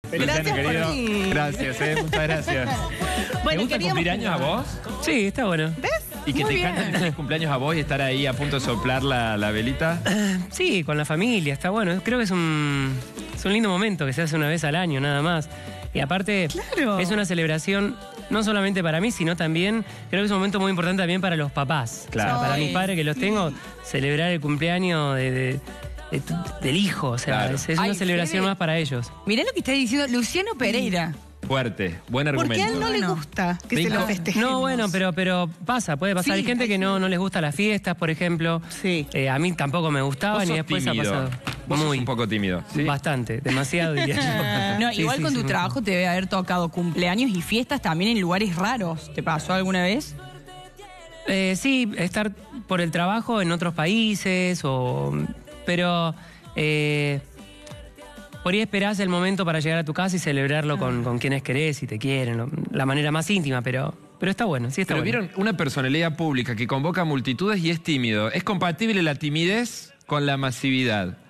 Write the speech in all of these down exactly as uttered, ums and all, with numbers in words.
Gracias Luciano, por querido. venir. Gracias, eh, muchas gracias. Bueno, ¿Te gusta queríamos- cumplir años a vos? Sí, está bueno. ¿Ves? ¿Y que Muy te bien. canten feliz cumpleaños a vos y estar ahí a punto de soplar la, la velita? Sí, con la familia, está bueno. Creo que es un, es un lindo momento que se hace una vez al año, nada más. Y aparte, Claro. es una celebración no solamente para mí, sino también, creo que es un momento muy importante también para los papás. Claro. O sea, para Ay, mis padres que los tengo, celebrar el cumpleaños de, de- de tu- del hijo. O sea, Claro. es, es Ay, una celebración Fede. más para ellos. Mirá lo que está diciendo Luciano Pereira. Fuerte, buen Porque a argumento. él no le Bueno. gusta que se Venga. lo festejemos. No, bueno, pero, pero pasa, puede pasar. Sí, Hay gente hay que no, gente. no les gusta las fiestas, por ejemplo. Sí. Eh, a mí tampoco me Vos gustaban y sos después tímido. ha pasado. Vos sos Muy, un poco tímido, ¿sí? bastante, demasiado diría yo. No, Sí, igual sí, con sí, tu mucho. trabajo te debe haber tocado cumpleaños y fiestas también en lugares raros. ¿Te pasó alguna vez? Eh, sí, estar por el trabajo en otros países, o, pero eh, por ahí esperás el momento para llegar a tu casa y celebrarlo con, con quienes querés y te quieren, ¿no? La manera más íntima, pero, pero está bueno, sí está Pero bueno. vieron una personalidad pública que convoca multitudes y es tímido. ¿Es compatible la timidez con la masividad?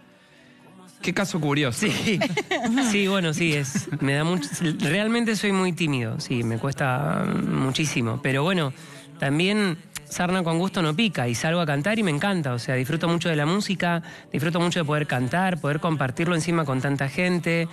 Qué caso curioso. Sí, sí, bueno, sí, es. Me da mucho. Realmente soy muy tímido, sí, me cuesta muchísimo. Pero bueno, también sarna con gusto no pica y salgo a cantar y me encanta. O sea, disfruto mucho de la música, disfruto mucho de poder cantar, poder compartirlo encima con tanta gente.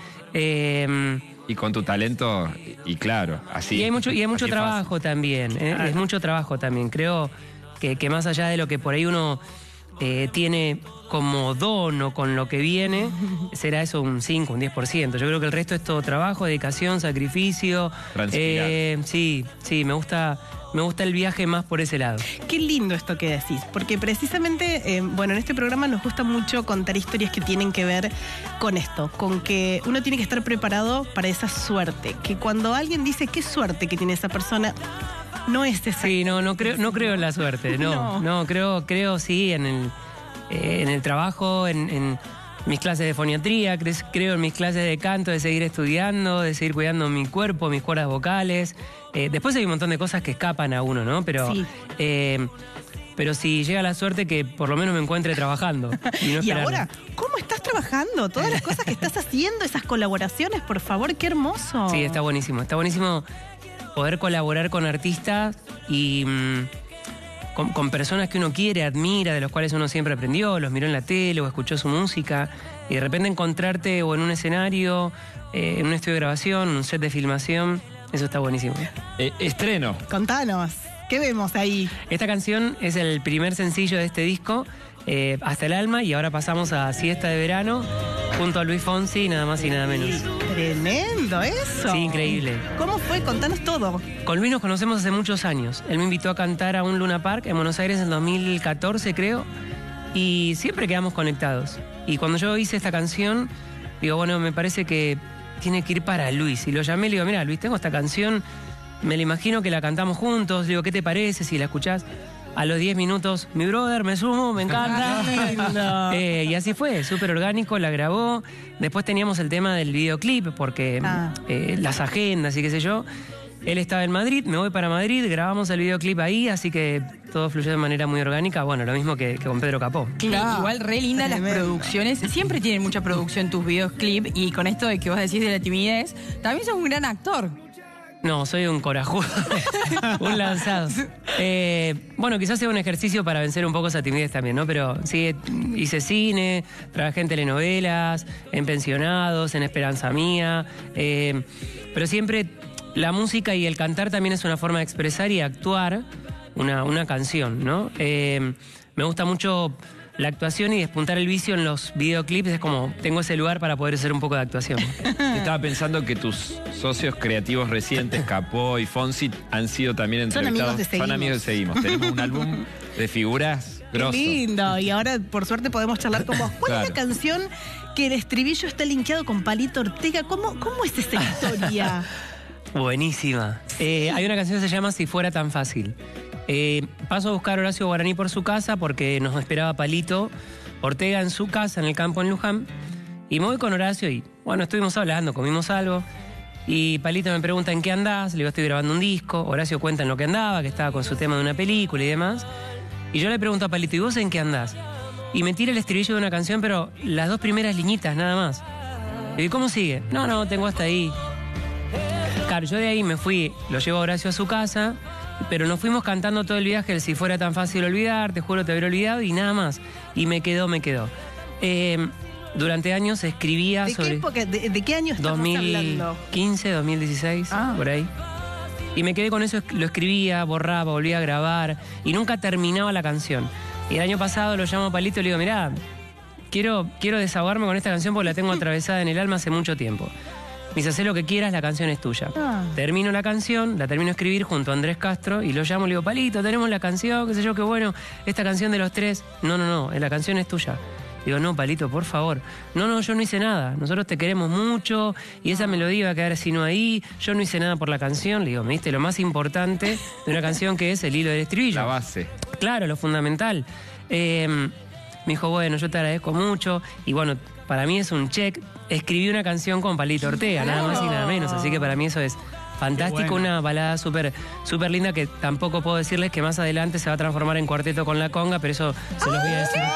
Eh, Y con tu talento, y claro, así. y hay mucho, y hay mucho así es fácil. trabajo también, ¿eh? Es mucho trabajo también. Creo que, que más allá de lo que por ahí uno eh, tiene como don o con lo que viene, será eso un cinco, un diez por ciento. Yo creo que el resto es todo trabajo, dedicación, sacrificio. Transpirar. Eh, sí, sí, me gusta, me gusta el viaje más por ese lado. Qué lindo esto que decís, porque precisamente, eh, bueno, en este programa nos gusta mucho contar historias que tienen que ver con esto, con que uno tiene que estar preparado para esa suerte, que cuando alguien dice qué suerte que tiene esa persona, no es esa. Sí, no, no creo, no creo en la suerte, no, No. no, creo, creo sí en el, eh, en el trabajo, en, en mis clases de foniatría, cre- creo en mis clases de canto, de seguir estudiando, de seguir cuidando mi cuerpo, mis cuerdas vocales. Eh, después hay un montón de cosas que escapan a uno, ¿no? Pero, Sí. eh, pero si llega la suerte que por lo menos me encuentre trabajando. Y, no Y esperar- ahora, ¿cómo estás trabajando? Todas las cosas que estás haciendo, esas colaboraciones, por favor, qué hermoso. Sí, está buenísimo. Está buenísimo poder colaborar con artistas y mm, con, con personas que uno quiere, admira, de los cuales uno siempre aprendió, los miró en la tele o escuchó su música. Y de repente encontrarte o en un escenario, eh, en un estudio de grabación, un set de filmación, eso está buenísimo. Eh, estreno. Contanos, ¿qué vemos ahí? Esta canción es el primer sencillo de este disco, eh, Hasta el Alma, y ahora pasamos a Siesta de Verano, junto a Luis Fonsi, nada más y nada menos. Tremendo eso. Sí, increíble. ¿Cómo fue? Contanos todo. Con Luis nos conocemos hace muchos años. Él me invitó a cantar a un Luna Park en Buenos Aires en dos mil catorce, creo, y siempre quedamos conectados. Y cuando yo hice esta canción, digo, bueno, me parece que tiene que ir para Luis. Y lo llamé y le digo, mira, Luis, tengo esta canción, me la imagino que la cantamos juntos. Le digo, ¿qué te parece si la escuchás? A los diez minutos, mi brother, me sumo, me encanta. Eh, y así fue, súper orgánico, la grabó. Después teníamos el tema del videoclip, porque Ah. eh, las agendas y qué sé yo. Él estaba en Madrid, me voy para Madrid, grabamos el videoclip ahí, así que todo fluyó de manera muy orgánica. Bueno, lo mismo que, que con Pedro Capó. Claro. Igual re lindas las Tremendo. producciones. Siempre tienen mucha producción tus videoclips. Y con esto de que vos decís de la timidez, también sos un gran actor. No, soy un corajudo, un lanzado. Eh, bueno, quizás sea un ejercicio para vencer un poco esa timidez también, ¿no? Pero sí, hice cine, trabajé en telenovelas, en Pensionados, en Esperanza Mía. eh, pero siempre la música y el cantar también es una forma de expresar y actuar una, una canción, ¿no? Eh, me gusta mucho la actuación y despuntar el vicio en los videoclips. Es como, tengo ese lugar para poder hacer un poco de actuación. Estaba pensando que tus socios creativos recientes, Capó y Fonsi, han sido también Son entrevistados. amigos de Seguimos. Son amigos de Seguimos. Tenemos un álbum de figuras Qué grosso. lindo. Y ahora, por suerte, podemos charlar con vos. ¿Cuál es la Claro. canción que el estribillo está linkeado con Palito Ortega? ¿Cómo, cómo es esa historia? Buenísima. Eh, hay una canción que se llama Si fuera tan fácil. Eh, paso a buscar a Horacio Guaraní por su casa porque nos esperaba Palito Ortega en su casa, en el campo en Luján. Y me voy con Horacio y, bueno, estuvimos hablando, comimos algo. Y Palito me pregunta, ¿en qué andás? Le digo, estoy grabando un disco. Horacio cuenta en lo que andaba, que estaba con su tema de una película y demás. Y yo le pregunto a Palito, ¿y vos en qué andás? Y me tira el estribillo de una canción, pero las dos primeras liñitas, nada más. Y digo, ¿cómo sigue? No, no, tengo hasta ahí. Claro, yo de ahí me fui, lo llevo a Horacio a su casa, pero nos fuimos cantando todo el viaje, el si fuera tan fácil olvidar, te juro te hubiera olvidado, y nada más. Y me quedó, me quedó. Eh, durante años escribía ¿De sobre... qué época, de, de qué año estamos dos mil hablando? quince, dos mil dieciséis, Ah. por ahí. Y me quedé con eso, lo escribía, borraba, volvía a grabar, y nunca terminaba la canción. Y el año pasado lo llamo a Palito y le digo, mirá, quiero, quiero desahogarme con esta canción porque la tengo atravesada en el alma hace mucho tiempo. Me dice, hacé lo que quieras, la canción es tuya. Ah. Termino la canción, la termino de escribir junto a Andrés Castro y lo llamo y le digo, Palito, tenemos la canción, qué sé yo, qué bueno, esta canción de los tres. No, no, no, la canción es tuya. Digo, no, Palito, por favor. No, no, yo no hice nada. Nosotros te queremos mucho y esa melodía va a quedar sino ahí. Yo no hice nada por la canción. Le digo, me diste lo más importante de una canción que es el hilo del estribillo. La base. Claro, lo fundamental. Eh, me dijo, bueno, yo te agradezco mucho. Y bueno, para mí es un check. Escribí una canción con Palito Ortega, nada más y nada menos. Así que para mí eso es fantástico. Bueno. Una balada súper súper linda que tampoco puedo decirles que más adelante se va a transformar en cuarteto con la conga, pero eso se los voy a decir.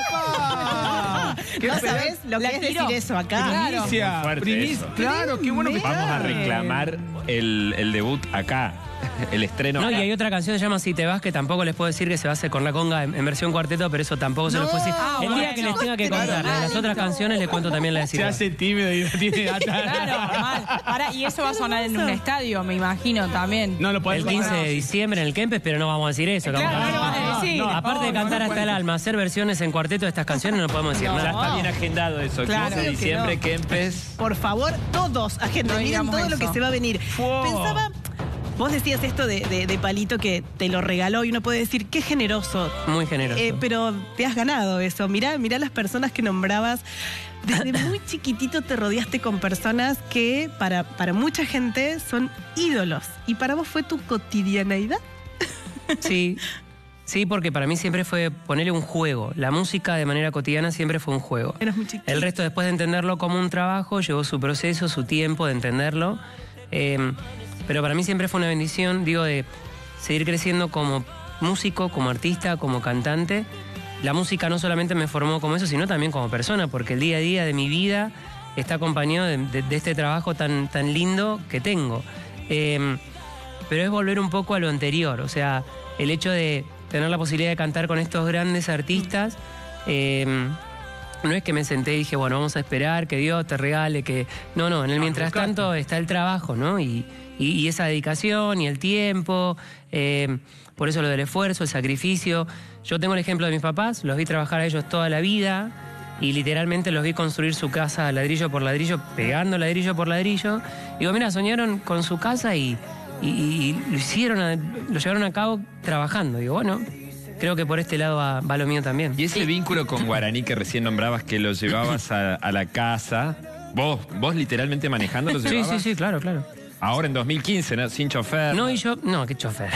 ¿Qué ¿No pedazo- sabés lo que La es tiró. decir eso acá? Primicia, Fuerte primicia. eso. Claro, qué bueno que Vamos a reclamar el, el debut acá, el estreno No, y acá. hay otra canción que se llama Si te vas, que tampoco les puedo decir que se va a hacer con la conga en, en versión cuarteto, pero eso tampoco se los puedo decir. Ah, El día bueno. que les tenga que contar de las otras canciones, les cuento también la de Si se te vas. hace tímido y no tiene atar. Claro, mal. Ahora, y eso va a sonar en un estadio, me imagino, también. No lo podés El quince de diciembre en el Kempes, pero no vamos a decir eso. que Claro, vamos a- no lo vas a decir. No, Aparte de no, cantar no hasta el puede. alma, hacer versiones en cuarteto de estas canciones, no podemos decir Ya nada. está bien agendado eso. Claro. quince de Que diciembre, no. Kempes. Por favor, todos, agenda, No miren digamos todo lo eso. que se va a venir. Wow. Pensaba, vos decías esto de, de- de Palito que te lo regaló y uno puede decir, qué generoso. Muy generoso. Eh, pero te has ganado eso. Mirá, mirá las personas que nombrabas. Desde muy chiquitito te rodeaste con personas que para, para mucha gente son ídolos. ¿Y para vos fue tu cotidianeidad? Sí, sí, porque para mí siempre fue ponerle un juego. La música de manera cotidiana siempre fue un juego. Eras muy chiquito. El resto, después de entenderlo como un trabajo, llevó su proceso, su tiempo de entenderlo. Eh, pero para mí siempre fue una bendición, digo, de seguir creciendo como músico, como artista, como cantante. La música no solamente me formó como eso, sino también como persona, porque el día a día de mi vida está acompañado de, de- de este trabajo tan, tan lindo que tengo. Eh, pero es volver un poco a lo anterior, o sea, el hecho de tener la posibilidad de cantar con estos grandes artistas, eh, no es que me senté y dije, bueno, vamos a esperar que Dios te regale, que... No, no, en el mientras buscaste. tanto está el trabajo, ¿no? Y, y- y esa dedicación y el tiempo, eh, por eso lo del esfuerzo, el sacrificio. Yo tengo el ejemplo de mis papás, los vi trabajar a ellos toda la vida y literalmente los vi construir su casa ladrillo por ladrillo, pegando ladrillo por ladrillo. Digo, mira, soñaron con su casa y, y- y lo hicieron, a- lo llevaron a cabo trabajando. Digo, bueno, creo que por este lado va, va lo mío también. Y ese vínculo con Guaraní que recién nombrabas, que lo llevabas a, a la casa, vos, vos literalmente manejando lo Sí, llevabas. sí, sí, claro, claro. Ahora en dos mil quince, ¿no? Sin chofer. No, y yo, no, qué chofer.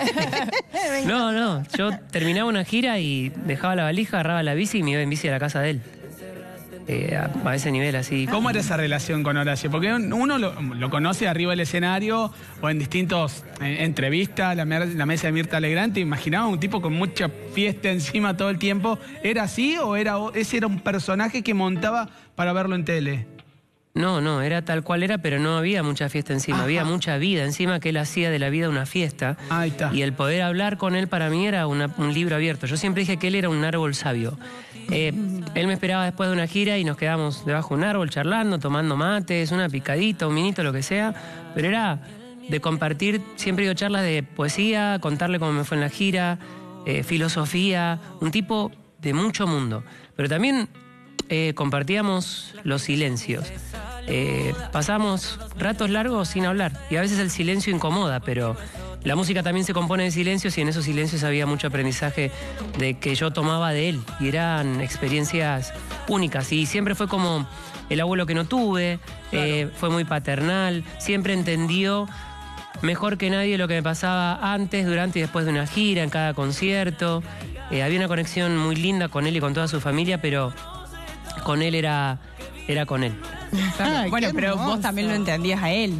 No, no, yo terminaba una gira y dejaba la valija, agarraba la bici y me iba en bici a la casa de él. Eh, a, a ese nivel así. ¿Cómo era esa relación con Horacio? Porque uno lo, lo conoce arriba del escenario o en distintos eh, entrevistas, la, mer- la mesa de Mirta Legrand, te imaginaba un tipo con mucha fiesta encima todo el tiempo. ¿Era así o era o- ese era un personaje que montaba para verlo en tele? No, no, era tal cual era, pero no había mucha fiesta encima, Ajá. había mucha vida encima, que él hacía de la vida una fiesta. Ahí está. Y el poder hablar con él para mí era una- un libro abierto. Yo siempre dije que él era un árbol sabio. Eh, él me esperaba después de una gira y nos quedamos debajo de un árbol charlando, tomando mates, una picadita, un vinito, lo que sea. Pero era de compartir, siempre digo charlas de poesía, contarle cómo me fue en la gira, eh, filosofía, un tipo de mucho mundo. Pero también eh, compartíamos los silencios. Eh, pasamos ratos largos sin hablar y a veces el silencio incomoda, pero la música también se compone de silencios y en esos silencios había mucho aprendizaje de que yo tomaba de él y eran experiencias únicas y siempre fue como el abuelo que no tuve, eh, fue muy paternal, siempre entendió mejor que nadie lo que me pasaba antes, durante y después de una gira, en cada concierto. Eh, había una conexión muy linda con él y con toda su familia, pero con él era, era con él. Ay, Bueno, qué pero hermoso. vos también lo entendías a él.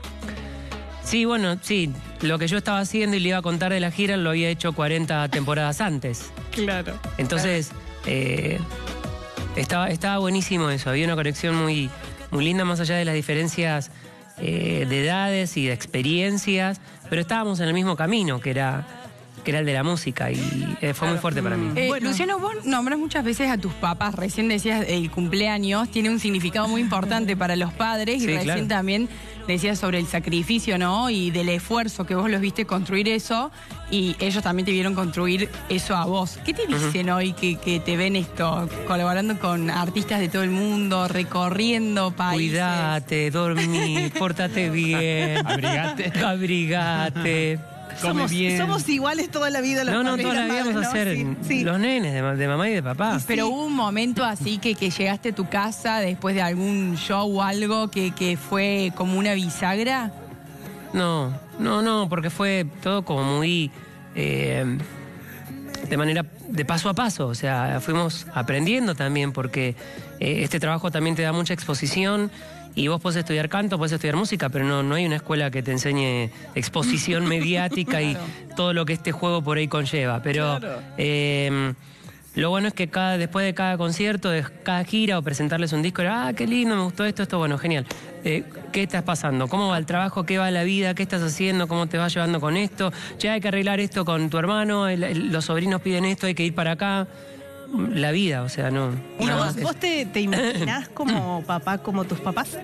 Sí, bueno, sí. Lo que yo estaba haciendo y le iba a contar de la gira lo había hecho cuarenta temporadas antes. Claro. Entonces, eh, estaba, estaba buenísimo eso. Había una conexión muy, muy linda más allá de las diferencias eh, de edades y de experiencias, pero estábamos en el mismo camino, que era, que era el de la música, y eh, fue muy fuerte para mí. Eh, Bueno. Luciano, vos nombras muchas veces a tus papás. Recién decías el cumpleaños tiene un significado muy importante para los padres, y Sí, recién claro. también decías sobre el sacrificio, ¿no? Y del esfuerzo que vos los viste construir eso, y ellos también te vieron construir eso a vos. ¿Qué te dicen hoy que, que te ven esto, colaborando con artistas de todo el mundo, recorriendo países? Cuídate, dormí, pórtate bien, Abrigate. abrigate. Come Somos, bien. somos iguales toda la vida. los No, no, padres y toda la las vida vamos a madres, ser ¿no? Sí, sí. los nenes de, ma- de mamá y de papá. Pero hubo un momento así que, que llegaste a tu casa después de algún show o algo que, que fue como una bisagra. No, no, no, porque fue todo como muy eh, de manera de paso a paso. O sea, fuimos aprendiendo también, porque eh, este trabajo también te da mucha exposición. Y vos podés estudiar canto, podés estudiar música, pero no, no hay una escuela que te enseñe exposición mediática y todo lo que este juego por ahí conlleva. Pero eh, lo bueno es que cada, después de cada concierto, de cada gira o presentarles un disco, era, ah, qué lindo, me gustó esto, esto, bueno, genial. Eh, ¿Qué estás pasando? ¿Cómo va el trabajo? ¿Qué va la vida? ¿Qué estás haciendo? ¿Cómo te vas llevando con esto? Ya hay que arreglar esto con tu hermano, el- el- los sobrinos piden esto, hay que ir para acá. La vida, o sea, no. ¿Y nada vos, más que vos te, te imaginás como papá, como tus papás?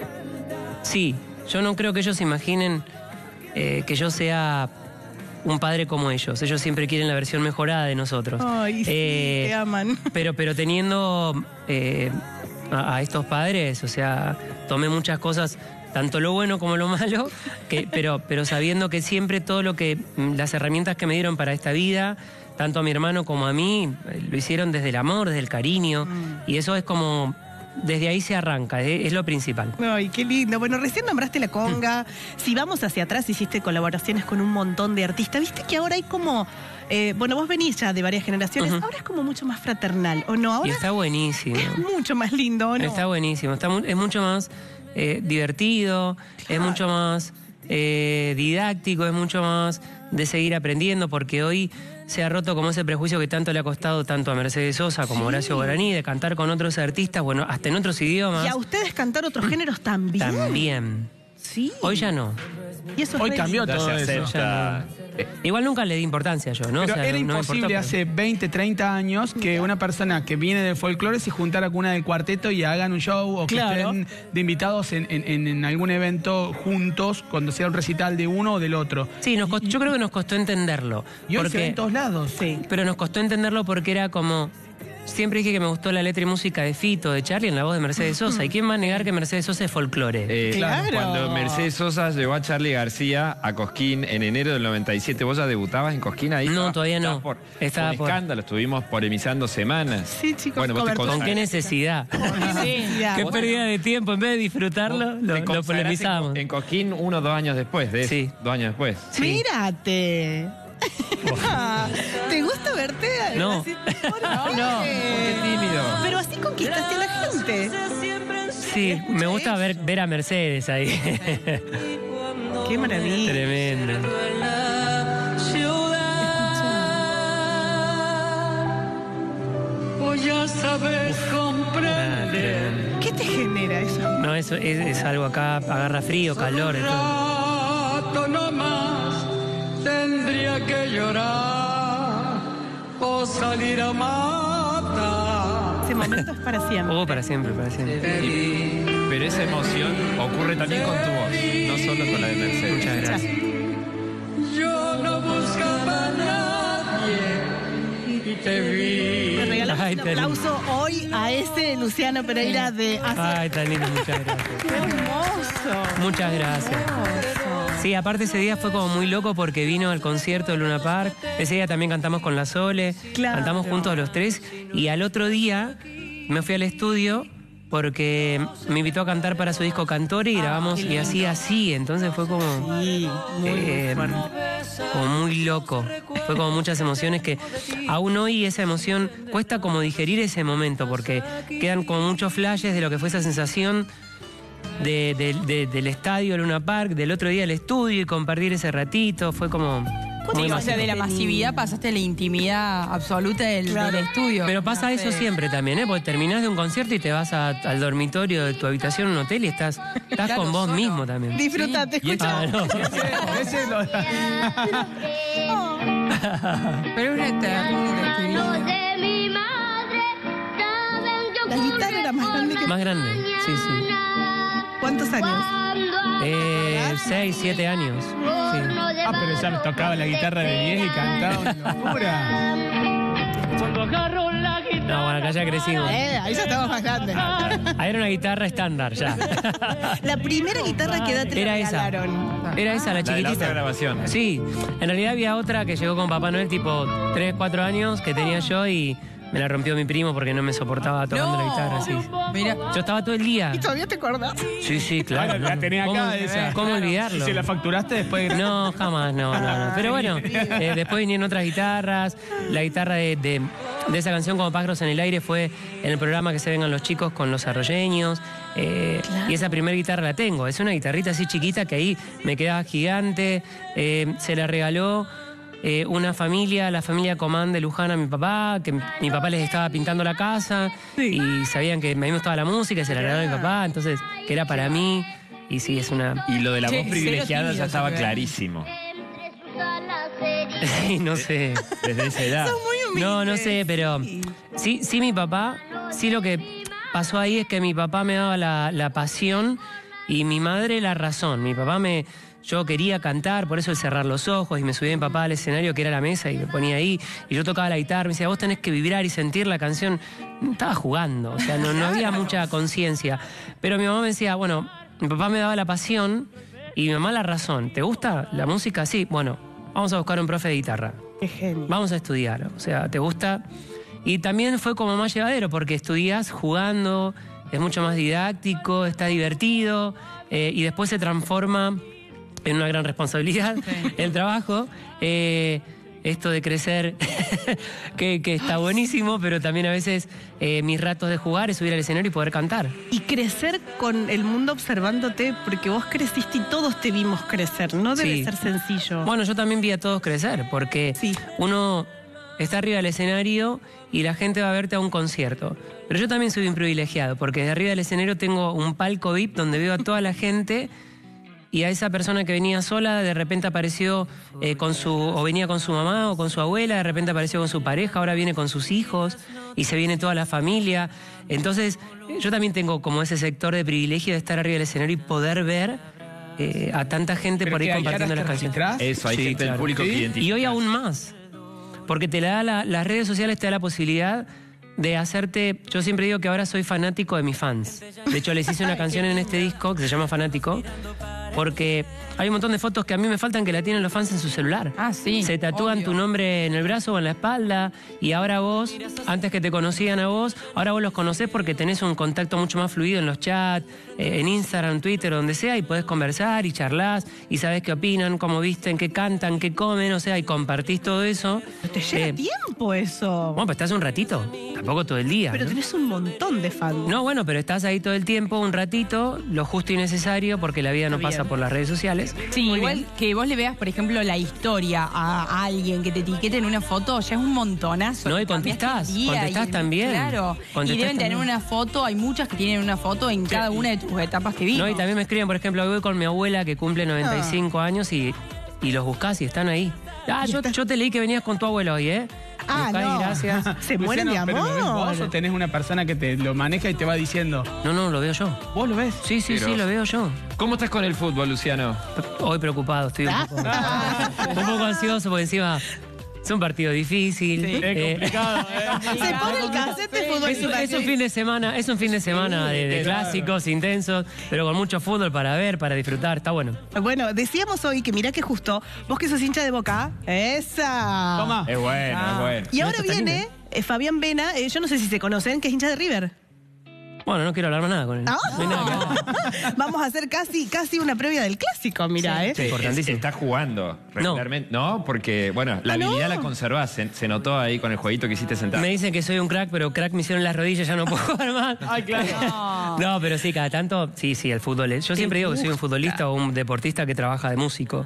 Sí, yo no creo que ellos imaginen eh, que yo sea un padre como ellos. Ellos siempre quieren la versión mejorada de nosotros. Ay, sí, Eh, te aman. Pero, pero teniendo eh, a, a estos padres, o sea, tomé muchas cosas, tanto lo bueno como lo malo, que, pero, pero sabiendo que siempre todo lo que, las herramientas que me dieron para esta vida, tanto a mi hermano como a mí, eh, lo hicieron desde el amor, desde el cariño, y eso es como, desde ahí se arranca, es, es lo principal. Ay, qué lindo. Bueno, recién nombraste la conga. Si vamos hacia atrás, hiciste colaboraciones con un montón de artistas. Viste que ahora hay como... eh, bueno, vos venís ya de varias generaciones. Ujú. Ahora es como mucho más fraternal, ¿o no? Ahora Y está buenísimo. es mucho más lindo, ¿o no? Está buenísimo, está mu- es mucho más eh, divertido, es mucho más eh, didáctico, es mucho más de seguir aprendiendo, porque hoy se ha roto como ese prejuicio que tanto le ha costado tanto a Mercedes Sosa como a Horacio Guaraní, de cantar con otros artistas, bueno, hasta en otros idiomas. Y a ustedes cantar otros géneros también. También. Sí. Hoy ya no. Y eso es Hoy re cambió lindo. Ya todo se eso. acepta. Igual nunca le di importancia yo, ¿no? Pero O sea, era no- no me imposible importó, hace veinte, treinta años que una persona que viene del folclore se juntara con una del cuarteto y hagan un show o que Claro. estén de invitados en, en- en- en algún evento juntos cuando sea un recital de uno o del otro. pero- Sí, nos costó- yo creo que nos costó entenderlo. Y hoy se ve porque- en todos lados. Sí. Pero nos costó entenderlo porque era como... Siempre dije que me gustó la letra y música de Fito, de Charlie, en la voz de Mercedes Sosa. ¿Y quién va a negar que Mercedes Sosa es folclore? Eh, Claro. Cuando Mercedes Sosa llevó a Charlie García a Cosquín en enero del noventa y siete, ¿vos ya debutabas en Cosquín ahí? No, Estabas- todavía no. estabas Por, Estaba fue un por- escándalo, estuvimos polemizando semanas. Sí, chicos, Bueno, vos te cobertura. ¿Con qué necesidad? Sí. Qué vos- pérdida de tiempo. En vez de disfrutarlo, Vos lo, te lo consagraste polemizamos. En, Co- en Cosquín uno o dos años después de eso. Sí. Dos años después. Sí. Mírate. ¿Te gusta verte? No. Así? ¿Por No. Qué tímido. Pero así conquistaste a la gente. Sí, me gusta ver, ver a Mercedes ahí. Qué maravilla. Tremendo. Ah, tremendo. ¿Qué te genera eso? No, eso es, es algo acá, agarra frío, calor. de todo. rato no más tendría que llorar o salir a matar. Ese momento es para siempre. Oh, para siempre, para siempre. Pero esa emoción ocurre también con tu voz, no solo con la de Mercedes. Muchas gracias. Yo no buscaba a nadie y te vi. Te regalamos Ay, un qué lindo. aplauso hoy a ese Luciano Pereira de hace... Ay, tan lindo, muchas gracias. ¡Qué hermoso! Muchas gracias. Sí, aparte ese día fue como muy loco porque vino al concierto de Luna Park. Ese día también cantamos con la Sole. Claro. Cantamos juntos los tres. Y al otro día me fui al estudio porque me invitó a cantar para su disco Cantore y grabamos y así, así. Entonces fue como, Sí, muy, eh, muy fuerte. como muy loco. Fue como muchas emociones que aún hoy esa emoción cuesta como digerir ese momento porque quedan como muchos flashes de lo que fue esa sensación de- de- de- del estadio Luna Park, del otro día el estudio y compartir ese ratito. Fue como ¿Cuántos Sí, o años sea, de la tenía? masividad pasaste a la intimidad absoluta del, Claro. del estudio. Pero pasa No eso sé. siempre también, ¿eh? Porque terminás de un concierto y te vas a- al dormitorio de tu habitación en un hotel y estás, estás Claro, con vos solo. mismo también. Disfrutate, Y escucha. Ah, no. Ese, ese lo- Pero es una ternura, qué lindo. La guitarra era más grande que... Más grande, sí, sí. ¿Cuántos años? Eh, seis, siete años. Sí. Ah, pero ya me tocaba la guitarra de diez y cantaba una locura. No, bueno, acá ya crecimos. Eh, ahí ya estábamos más grandes. Ahí era una guitarra estándar ya. La primera guitarra que edad te la Era esa. regalaron. Era esa la La de la chiquitita. otra grabación. Sí, en realidad había otra que llegó con Papá Noel tipo tres, cuatro años que tenía yo y me la rompió mi primo porque no me soportaba tocando la guitarra así. Mira, Yo estaba todo el día. ¿Y todavía te acordás? Sí, sí, claro. Bueno, la ¿no? tenía ¿Cómo, acá esa. ¿Cómo olvidarlo? ¿Y si la facturaste después? No, jamás, no, no, no. Pero bueno, eh, después vinieron otras guitarras. La guitarra de, de- de esa canción como Pájaros en el Aire fue en el programa que se vengan los chicos con los arroyeños. Eh, Y esa primera guitarra la tengo. Es una guitarrita así chiquita que ahí me quedaba gigante. Eh, se la regaló eh, una familia, la familia Comán de Luján a mi papá, que mi papá les estaba pintando la casa y sabían que a mí me gustaba la música y se la regalaron a mi papá. Entonces, que era para mí. Y sí, es una... Y lo de la Che, voz cero privilegiada tímido ya estaba se ve. clarísimo. no sé. Desde esa edad. No, no sé, pero sí, sí mi papá, sí lo que pasó ahí es que mi papá me daba la, la pasión y mi madre la razón. Mi papá me, yo quería cantar, por eso el cerrar los ojos y me subía mi papá al escenario que era la mesa y me ponía ahí y yo tocaba la guitarra, me decía, vos tenés que vibrar y sentir la canción. Estaba jugando, o sea, no, no había mucha conciencia. Pero mi mamá me decía, bueno, mi papá me daba la pasión y mi mamá la razón. ¿Te gusta la música? Sí, bueno, vamos a buscar un profe de guitarra. Qué genio. Vamos a estudiar, o sea, ¿te gusta? Y también fue como más llevadero, porque estudias jugando, es mucho más didáctico, está divertido, eh, y después se transforma en una gran responsabilidad el trabajo. Eh, esto de crecer, que, que está buenísimo, pero también a veces eh, mis ratos de jugar es subir al escenario y poder cantar. Y crecer con el mundo observándote, porque vos creciste y todos te vimos crecer. No debe Sí. ser sencillo. Bueno, yo también vi a todos crecer, porque Sí. uno está arriba del escenario y la gente va a verte a un concierto. Pero yo también soy un privilegiado, porque de arriba del escenario tengo un palco V I P donde veo a toda la gente y a esa persona que venía sola de repente apareció eh, con su, o venía con su mamá o con su abuela, de repente apareció con su pareja, ahora viene con sus hijos y se viene toda la familia. Entonces, yo también tengo como ese sector de privilegio de estar arriba del escenario y poder ver eh, a tanta gente ¿Pero por ahí qué hay? compartiendo ¿Ahora las te canciones. registrás? Eso, hay Sí, gente del claro. público que ¿Sí? identifica. Y hoy aún más, porque te la da la- las redes sociales te da la posibilidad de hacerte... Yo siempre digo que ahora soy fanático de mis fans. De hecho, les hice una canción en este disco que se llama Fanático, porque hay un montón de fotos que a mí me faltan que la tienen los fans en su celular. Ah, sí, Se tatúan obvio. tu nombre en el brazo o en la espalda y ahora vos, antes que te conocían a vos, ahora vos los conocés porque tenés un contacto mucho más fluido en los chats, eh, en Instagram, Twitter, donde sea, y podés conversar y charlás y sabés qué opinan, cómo visten, qué cantan, qué comen, o sea, y compartís todo eso. Te lleva Eh, tiempo eso. Bueno, pues estás un ratito, tampoco todo el día. Pero ¿no? tenés un montón de fans. No, bueno, pero estás ahí todo el tiempo, un ratito, lo justo y necesario, porque la vida no Está pasa bien. por las redes sociales. Sí, igual que vos le veas, por ejemplo, la historia a, a alguien que te etiquete en una foto, ya es un montonazo. No, y Te cambiaste contestás, el día contestás y- también. Claro, y Contestás deben tener también. una foto, hay muchas que tienen una foto en cada una de tus etapas que vimos. No, y también me escriben, por ejemplo, hoy voy con mi abuela que cumple noventa y cinco años y, y los buscás y están ahí. Ah, yo, yo te leí que venías con tu abuelo hoy, ¿eh? Ah, Buscá y no. gracias. Se mueren de Luciano, ¿pero lo ves vos o amor. tenés una persona que te lo maneja y te va diciendo? No, no, lo veo yo. ¿Vos lo ves? Sí, sí, Pero- sí, lo veo yo. ¿Cómo estás con el fútbol, Luciano? Hoy preocupado, estoy un poco, un poco ansioso porque encima es un partido difícil. Eh, Se pone el cassette de fútbol. Es un, es un fin de semana, es un fin de semana de, de clásicos intensos, pero con mucho fútbol para ver, para disfrutar, está bueno. Bueno, decíamos hoy que mirá que justo, vos que sos hincha de Boca, esa. Toma. Es bueno, es bueno. Y ahora Esto está viene eh, Fabián Vena, eh, yo no sé si se conocen, que es hincha de River. Bueno, no quiero hablar más nada con él. ¿No? No hay nada que hablar. Vamos a hacer casi, casi una previa del clásico, mirá, ¿eh? Sí, Importantísimo. es- Está jugando regularmente. No, porque, bueno, la Ah, no. habilidad la conservás. Se, se notó ahí con el jueguito que hiciste sentado. Me dicen que soy un crack, pero crack me hicieron las rodillas, ya no puedo jugar más. Ay, claro. No, pero sí, cada tanto, sí, sí, el fútbol. es- Yo siempre digo que soy un futbolista o un deportista que trabaja de músico.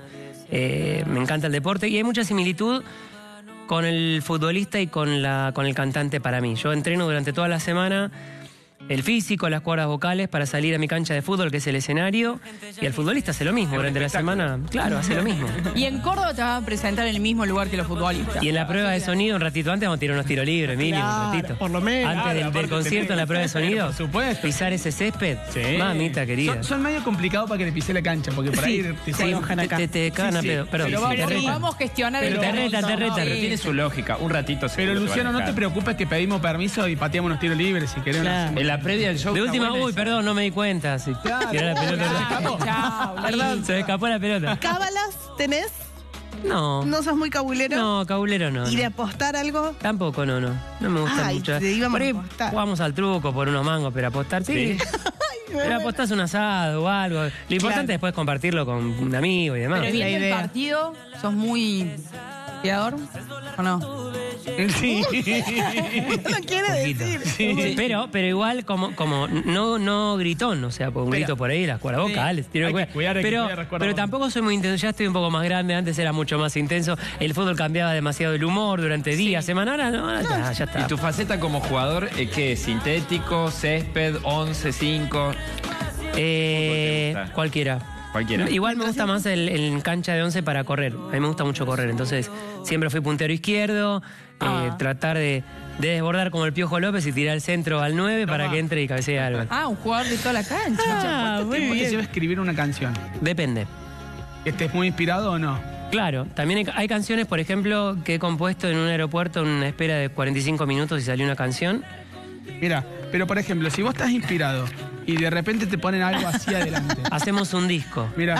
Eh, me encanta el deporte y hay mucha similitud con el futbolista y con, la, con el cantante para mí. Yo entreno durante toda la semana el físico, las cuerdas vocales para salir a mi cancha de fútbol, que es el escenario, y el futbolista hace lo mismo durante la semana. Claro, hace lo mismo. Y en Córdoba te vas a presentar en el mismo lugar que los futbolistas. Y en la prueba de sonido, un ratito antes, vamos a tirar unos tiros libres, mínimo, Claro, un ratito. por lo menos. Antes Claro, del, del aparte concierto, en la prueba de sonido, por supuesto. pisar ese césped, Sí. mamita querida. Son, son medio complicados para que le pise la cancha, porque por ahí te Sí, enojan te, acá. te, te cagan a Sí, sí. pedo. Perdón, Pero sí, vamos, te retan. Vamos a gestionar Pero el te retan, te retan. Pero Sí. tiene su lógica. Un ratito Pero seguro te Luciano, van a no te dejar. preocupes que pedimos permiso y pateamos unos tiros libres si querés. Claro. En la previa del show. De está última, buena uy, esa. perdón, no me di cuenta. Sí. Tiró la pelota. Se escapó. Chao, Perdón, se me escapó la pelota. ¿Cábalas tenés? No, no, ¿No sos muy cabulero? cabulero no. ¿Y de no. apostar algo? Tampoco, no, no. No me gusta Ay, mucho. te íbamos Por ahí a apostar. jugamos al truco por unos mangos, pero apostar sí. Pero apostás un asado o algo. Lo importante Claro. es después compartirlo con un amigo y demás. Pero la viendo el idea. partido, ¿sos muy tirador o no? Sí. No quiere Poquito. decir. Sí, Pero, pero igual como, como no, no gritón, o sea, por un grito por ahí, las cuerdas vocales. tiro Hay que cuerda. cuidar, hay que pero, cuidar las cuerdas pero vocales. tampoco soy muy intenso, ya estoy un poco más grande, antes era mucho más intenso. El fútbol cambiaba demasiado el humor durante días, semanas, ahora no, ahora ya, ya está. ¿Y tu faceta como jugador, eh, qué es? ¿Sintético, césped, once, cinco? Eh, ¿Fútbol te gusta? cualquiera. Cualquiera. Igual me gusta más el, el cancha de once para correr. A mí me gusta mucho correr. Entonces, siempre fui puntero izquierdo. eh, tratar de, de desbordar como el Piojo López y tirar el centro al nueve para que entre y cabecee algo. Ah, un jugador de toda la cancha. Ah, muy ¿Cómo te bien. lleva a escribir una canción? Depende. ¿Estés muy inspirado o no? Claro, también hay, hay canciones, por ejemplo, que he compuesto en un aeropuerto en una espera de cuarenta y cinco minutos y salió una canción. Mira, pero por ejemplo, si vos estás inspirado y de repente te ponen algo así adelante. Hacemos un disco. Mira,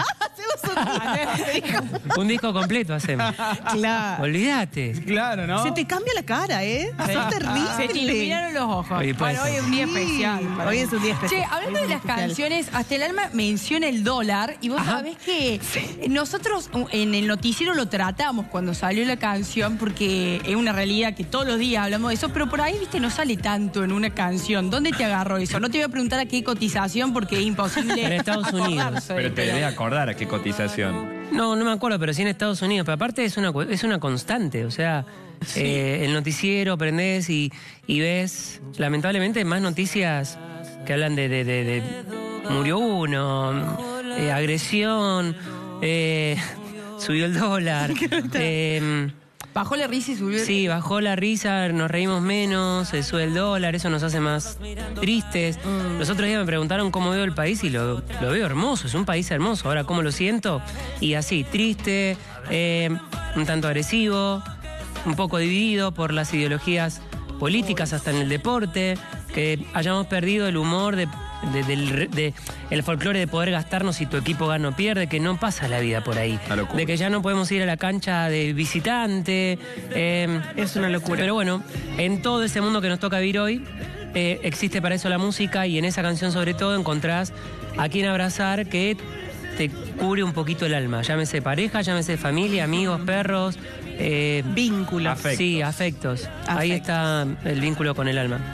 Un disco completo hacemos. Claro. Olvídate. claro, ¿no? Se te cambia la cara, ¿eh? Sos terrible. Se te iluminaron los ojos. Oye, puede Bueno, hoy ser. es un día Sí, especial. para hoy mí. es un día especial. Che, hablando Hoy de es las un día especial. canciones, hasta el alma menciona el dólar y vos sabés que nosotros en el noticiero lo tratamos cuando salió la canción porque es una realidad que todos los días hablamos de eso, pero por ahí, viste, no sale tanto en una canción. ¿Dónde te agarró eso? No te voy a preguntar a qué cotización porque es imposible. En Estados Unidos. acordarse. Pero te debes acordar a qué cotización. No, no me acuerdo, pero sí en Estados Unidos. Pero aparte es una, cu- es una constante, o sea, eh, el noticiero prendés y, y ves, lamentablemente, más noticias que hablan de, de- de- de murió uno, eh, agresión, eh, subió el dólar. eh, Bajó la risa y subió. Sí, bajó la risa, nos reímos menos, se sube el dólar, eso nos hace más tristes. Los otros días me preguntaron cómo veo el país y lo, lo veo hermoso, es un país hermoso. Ahora, ¿cómo lo siento? Y así, triste, eh, un tanto agresivo, un poco dividido por las ideologías políticas hasta en el deporte, que hayamos perdido el humor de, de- del re- de- el folclore de poder gastarnos si tu equipo gana o pierde, que no pasa la vida por ahí. Una locura. De que ya no podemos ir a la cancha de visitante. eh, Es una locura. Pero bueno, en todo ese mundo que nos toca vivir hoy, eh, existe para eso la música y en esa canción sobre todo encontrás a quien abrazar que te cubre un poquito el alma. Llámese pareja, llámese familia, amigos, perros. eh, Vínculos. Afectos. Sí, afectos. Ahí Afectos. está el vínculo con el alma.